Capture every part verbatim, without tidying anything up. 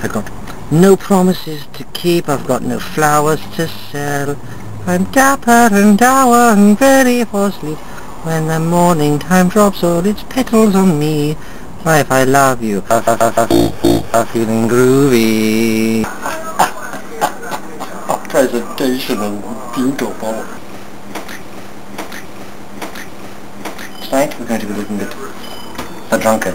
I've got no promises to keep, I've got no flowers to sell. I'm dapper and dour and ready for sleep. When the morning time drops all its petals on me, why if I love you, I'm feeling groovy. Presentational, beautiful. Tonight we're going to be looking at The Drunkard.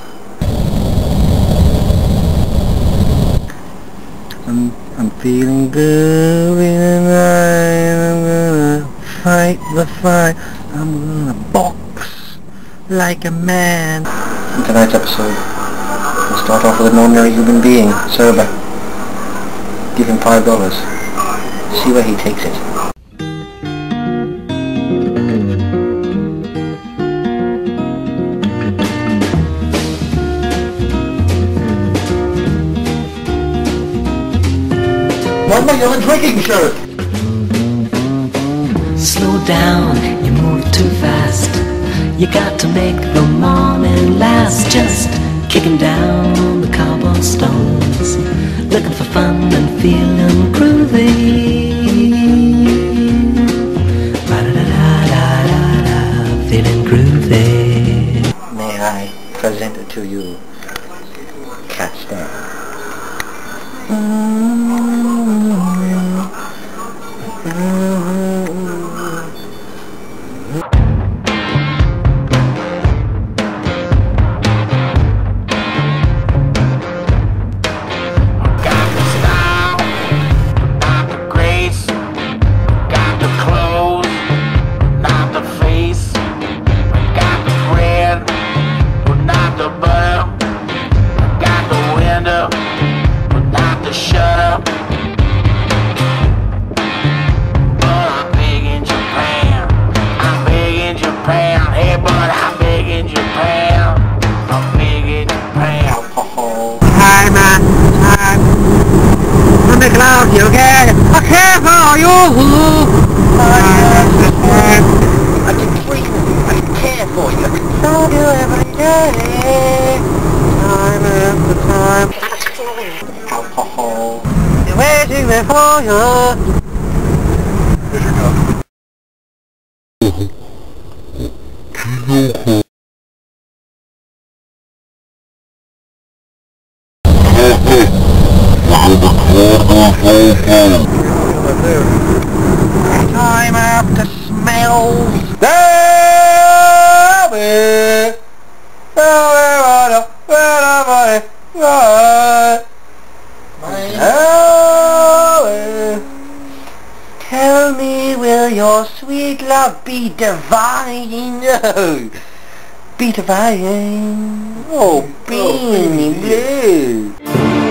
I'm, I'm feeling groovy tonight, I'm gonna fight the fight, I'm gonna box like a man. In tonight's episode, we'll start off with an ordinary human being, sober. Give him five dollars. See where he takes it. Why am I on a drinking shirt? Slow down, you move too fast. You got to make the morning last. Just kicking down the cobblestones, looking for fun and feeling groovy. Ba-da-da-da-da-da, feeling groovy. May I present it to you, Catch Down. Make love to you, okay? I care for you. I can treat you. I can care for you. So do every day. Time after time. Alcohol. You're waiting there for you. Here's your cup. Time after smells. Tell me, will your sweet love be divine? No, be divine. Oh, beanie blue.